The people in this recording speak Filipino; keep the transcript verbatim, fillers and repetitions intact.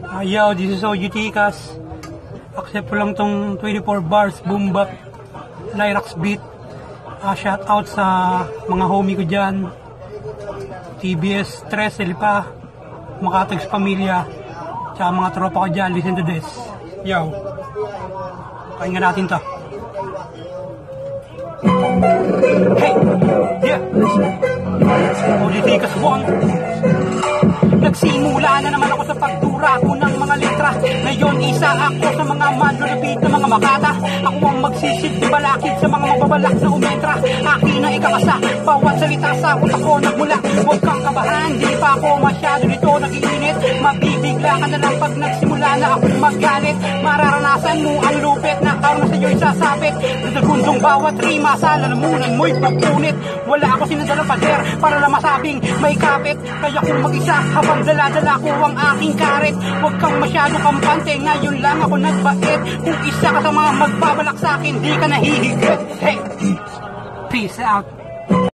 Ayaw, this is O G Tikas. Accept ko lang tong twenty-four bars, boom bap, Lyrax beat. Uh, shout out sa mga homie ko dyan. T B S Tres, Elipa, Makatags Pamilya, tsaka mga tropa ko dyan, listen to this. Yo, kain nga natin to. Hey, yeah, O G Tikas one. Nagsimula na naman ako sa pagdura ko ng mga litra. Ngayon isa ako sa mga manlulupit na mga makata. Ako ang magsisilbi balakid sa mga mababalak na umentra. Akin ang ikakasa, bawat salita sa utak ko nagmula. Huwag kang kabahan, di pa ako masyado nito nagiinit. Mabibigla ka na lang pag nagsimula na akong magalit. Mararanasan mo ang lupit na araw na sa'yo'y sasapit. Nagagundong bawat rima sa lalamunan mo'y pupunit. Wala ako sinadalang pader para lang masabing may kapit. Kaya kung mag-isa habang dala-dala ko ang aking karet. Huwag kang masyado kampante, ngayon lang ako nagbait. Kung isa ka sa mga magbabalak sa akin, di ka nahihigit. Hey, peace out.